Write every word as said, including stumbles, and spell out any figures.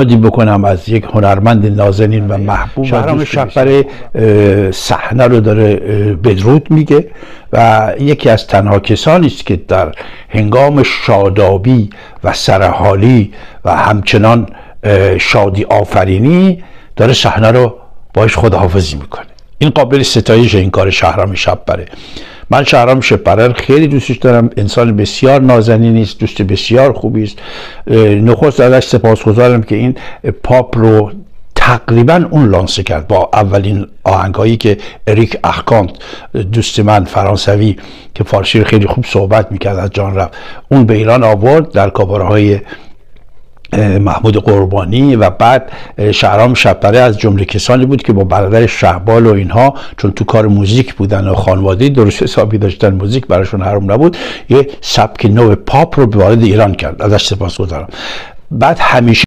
یادی بکنم از یک هنرمند نازنین و محبوب شهرام شب‌پره صحنه رو داره بدرود میگه و یکی از تنها کسانی است که در هنگام شادابی و سرحالی و همچنان شادی آفرینی داره صحنه رو باش خداحافظی میکنه. این قابل ستایش این کار شهرام شب‌پره. من شهرام شب‌پره خیلی دوستش دارم، انسان بسیار نازنینی است، دوست بسیار خوبی است. نخست ازش سپاسگزارم که این پاپ رو تقریبا اون لانسه کرد با اولین آهنگایی که اریک احکامت دوست من فرانسوی که فارسی رو خیلی خوب صحبت میکرد از جان رفت، اون به ایران آورد در کاباره های محمود قربانی و بعد شهرام شب‌پره از جمله کسانی بود که با برادر شهبال و اینها چون تو کار موزیک بودن و خانوادگی درست حسابی داشتن، موزیک براشون حرام نبود، یه سبک نو پاپ رو وارد ایران کرد. ازش سپاسگزارم. بعد همیشه